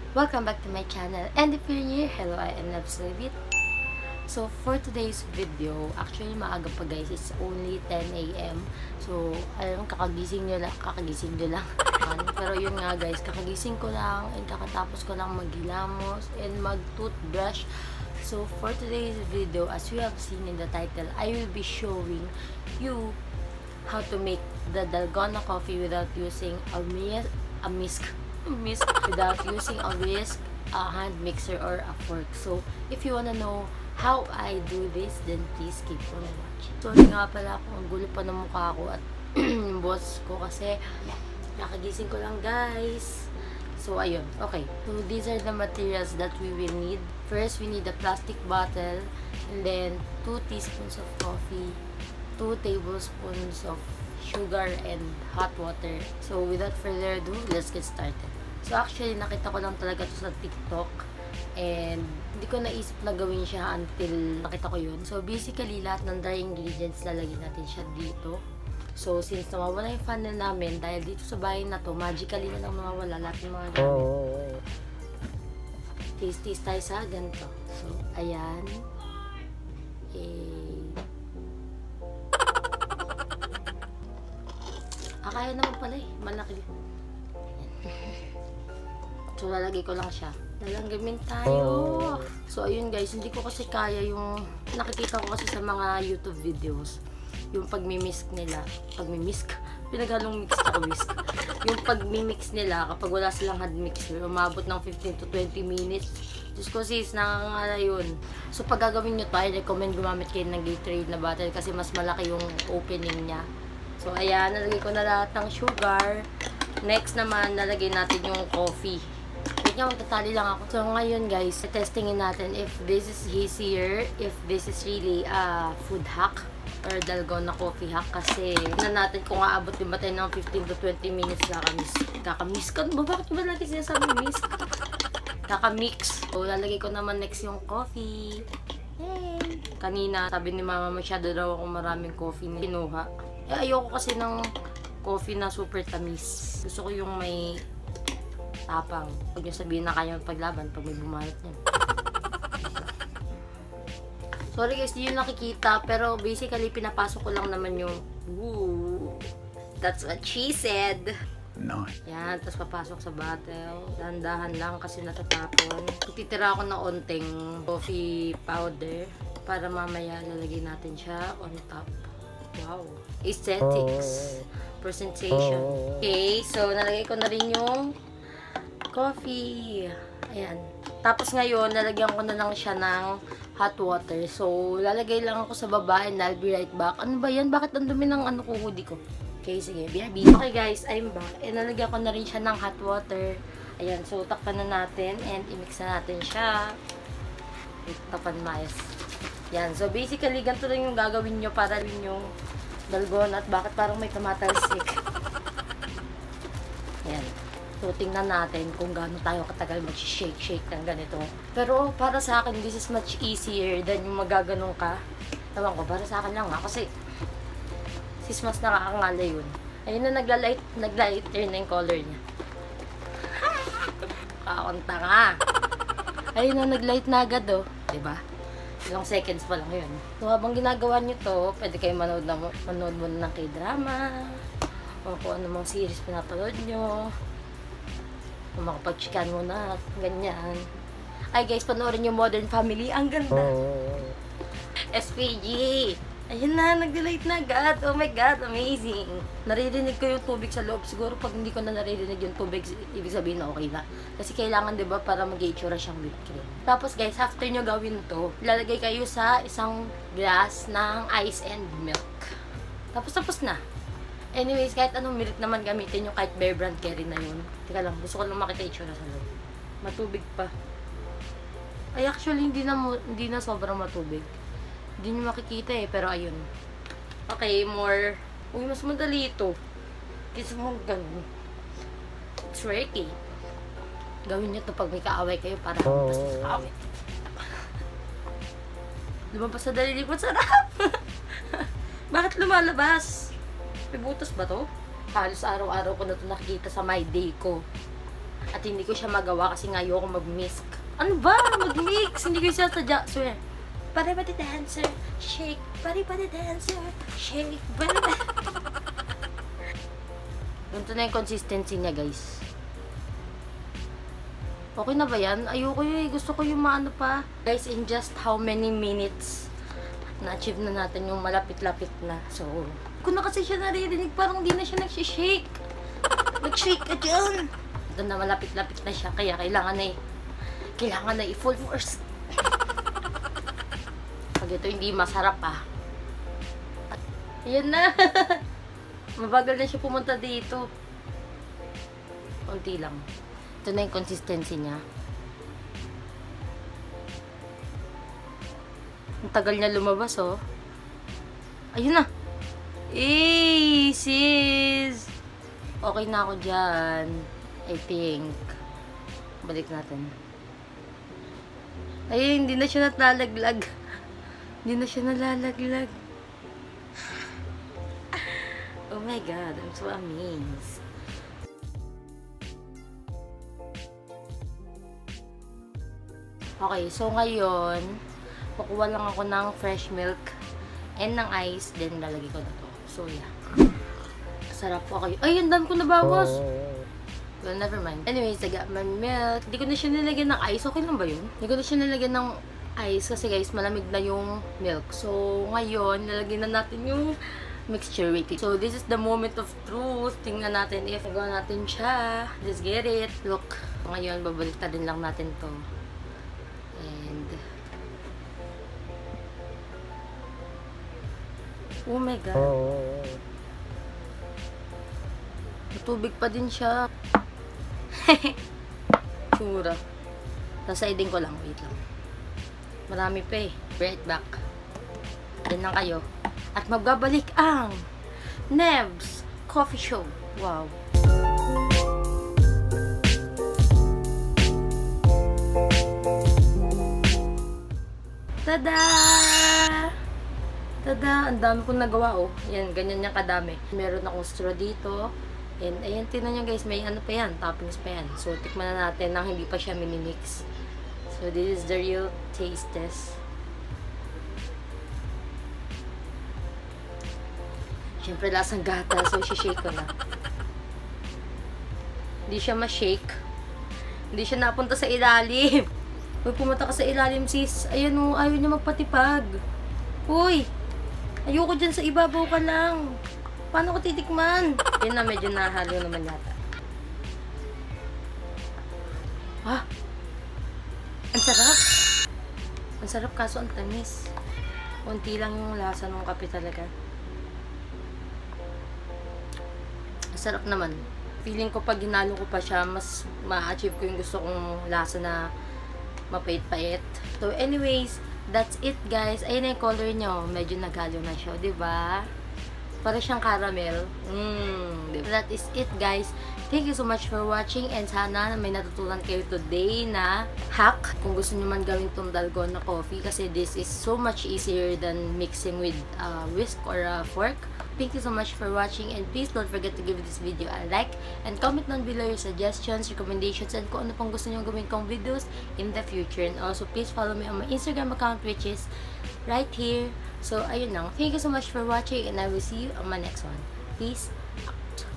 Welcome back to my channel, and if you're new, hello, I am Absolute. So for today's video, actually maaga pa guys, it's only 10 AM. So ayun, kakagising nyo lang. Pero yun nga guys, kakagising ko lang and kakatapos ko lang maghilamos and mag-toothbrush. So for today's video, as you have seen in the title, I will be showing you how to make the dalgona coffee without using a whisk, without using a whisk, a hand mixer, or a fork. So if you wanna know how I do this, then please keep on watching. Sorry nga pala kung ang gulo pa ng mukha ko at yung boss ko kasi nakagising ko lang guys. So ayun, okay. So these are the materials that we will need. First, we need a plastic bottle, and then 2 teaspoons of coffee, 2 tablespoons of sugar, and hot water. So without further ado, let's get started. So actually, nakita ko lang talaga ito sa TikTok. And hindi ko naisip na gawin siya until nakita ko yun. So basically, lahat ng dry ingredients lalagyan natin siya dito. So since nawawala yung funnel namin, dahil dito sa bahay na to, magically na lang nawawala lahat ng mga gamit. Taste tayo sa ganito. So ayan. Kaya naman pala eh. Malaki. So lalagay ko lang siya. Lalanggamin tayo. So ayun guys, hindi ko kasi kaya yung nakikita ko kasi sa mga YouTube videos. Yung pagmimisk nila. Pinaghalong mix at whisk. Yung pagmimix nila kapag wala silang hand mixer, umabot ng 15 to 20 minutes. Diyos ko sis, nakakangala yun. So pag gagawin nyo to, I recommend gumamit kayo ng Gatorade na bottle kasi mas malaki yung opening niya. So ayan, nalagay ko na lahat ng sugar. Next naman, nalagay natin yung coffee. Wait nga, magtatali lang ako. So ngayon guys, testingin natin if this is easier, if this is really a food hack or dalgona coffee hack. Kasi tignan natin kung aabot din ba tayo ng 15 to 20 minutes kakamix ka ba? Bakit ba natin sinasabi misk? Kakamix. So lalagay ko naman next yung coffee. Hey! Kanina, sabi ni mama, masyado daw ako maraming coffee na kinuha. Ayoko kasi ng coffee na super tamis. Gusto ko yung may tapang. Huwag nyo sabihin na kaya paglaban pag may bumalat niyan. Sorry guys, di yun nakikita. Pero basically, pinapasok ko lang naman yung that's what she said. No. Yan, tapos papasok sa bottle. Dahan-dahan lang kasi natatapon. Titira ako ng onting coffee powder para mamaya lalagay natin siya on top. Wow. Aesthetics. Presentation. Okay, so nalagay ko na rin yung coffee. Ayan. Tapos ngayon, nalagyan ko na lang siya ng hot water. So, lalagay lang ako sa baba and I'll be right back. Ano ba yan? Bakit ang dumi ng ko hoodie ko? Okay, sige. BRB. Okay guys, I'm back. And nalagyan ko na rin siya ng hot water. Ayan. So, takpan na natin and i-mix na natin siya. Takpan maayos. Yan. So, basically, ganito lang yung gagawin nyo para rin yung dalgona at bakit parang may tumatalsik. Yan. So, tingnan natin kung gaano tayo katagal mag-shake ng ganito. Pero, para sa akin, this is much easier than yung magaganong ka. Tawang ko, para sa akin lang nga. Kasi, sis, mas nakakangala yun. Ayun na, naglighter na yung color niya. Kakunta nga. Ayun na, naglight na agad, oh. Diba? Ilang seconds pa lang yun. So, habang ginagawa nyo to, pwede kayo manood muna ng k-drama, o kung ano mong series pinapanood nyo, o makapag-chikan mo na, ganyan. Ay guys, panoorin yung Modern Family, ang ganda. SPG! Ayun na, nag-delete na agad. Oh my God, amazing. Naririnig ko yung tubig sa loob. Siguro pag hindi ko na naririnig yung tubig, ibig sabihin na okay na. Kasi kailangan, diba, para mag-itsura siyang whipped cream. Tapos guys, after nyo gawin to, ilalagay kayo sa isang glass ng ice and milk. Tapos na. Anyways, kahit anong milk naman gamitin nyo, kahit Bear Brand carry na yun. Teka lang, gusto ko lang makita itsura sa loob. Matubig pa. Ay, actually, hindi na sobrang matubig. Hindi nyo makikita eh, pero ayun. Okay, more. Uy, mas madali ito. Kasi mo ganun. It's tricky. Gawin nyo ito pag may kaaway kayo para lumabas sa kaaway. Lumabas sa dalili ko, sarap! Bakit lumalabas? May butas ba to? Halos araw-araw ko na ito nakikita sa my day ko. At hindi ko siya magawa kasi nga ayoko mag-mix. Ano ba? Mag-mix! Hindi ko siya sadya. Swear. Body body dancer, shake. Body body dancer, shake. Body body. Ganito na yung consistency niya, guys. Okay na ba yan? Ayoko yun. Gusto ko yung maano pa. Guys, in just how many minutes na-achieve na natin yung malapit-lapit na. So, kung na kasi siya naririnig, parang di na siya nagsishake. Nag-shake ka dyan. Ito na malapit-lapit na siya. Kaya kailangan na i-full force. Pag ito hindi masarap Ayan na. Mabagal na siya pumunta dito. Konti lang. Ito na yung consistency niya. Ang tagal niya lumabas, oh. Ayun na. Eh, sis. Okay na ako dyan. I think. Balik natin. Ay, hindi na siya nalalaglag. Hindi na siya nalalaglag. Oh my God, I'm so amazed. Okay, so ngayon, kukuha lang ako ng fresh milk and ng ice, then lalagay ko na to. So, yeah. Sarap po. Okay. Ay, ang dami ko nabawas. Well, never mind. Anyways, I got my milk. Hindi ko na siya nilagyan ng ice. Okay lang ba yun? Hindi ko na siya nilagyan ng ice kasi guys, malamig na yung milk. So, ngayon, nilagyan na natin yung mixture with it. So, this is the moment of truth. Tingnan natin if nagawa natin siya. Let's get it. Look. Ngayon, babalik din lang natin to. And, oh my God. Tubig pa din siya. Tsura. Sasaidin ko lang. Wait lang. Marami pa eh. Right back. Din lang kayo. At magbabalik ang Neb's Coffee Show. Wow. Tada! Tada! Ang dami kong nagawa, oh. Yan, ganyan niya kadami. Meron akong straw dito. And, ayan, tinan nyo guys, may ano pa yan, toppings pa yan. So, tikman na natin nang hindi pa siya mini-mix. So, this is the real taste test. Siyempre, lasang gata. So, shake ko na. Hindi siya ma-shake. Hindi siya napunta sa ilalim. Uy, pumunta ka sa ilalim, sis. Ayan o, ayaw niya magpatipag. Uy, ayoko dyan sa ibabaw ka lang. Paano ko titikman? Yun na, medyo nahalo naman yata. Ang sarap. Ang sarap kaso ang tamis. Kunti lang yung lasa ng kape talaga. Ang sarap naman. Feeling ko pag hinalo ko pa siya, mas ma-achieve ko yung gusto kong lasa na mapait-pait. So anyways, that's it guys. Ayun na yung color nyo. Medyo naghalo na siya, diba? Para siyang caramel. That is it guys. Thank you so much for watching and sana may natutunan kayo today na hack. Kung gusto nyo man gawin itong dalgona coffee kasi this is so much easier than mixing with a whisk or a fork. Thank you so much for watching and please don't forget to give this video a like and comment down below your suggestions, recommendations, and kung ano pang gusto nyo gawin kong videos in the future. And also please follow me on my Instagram account which is right here. So ayun lang. Thank you so much for watching and I will see you on my next one. Peace out.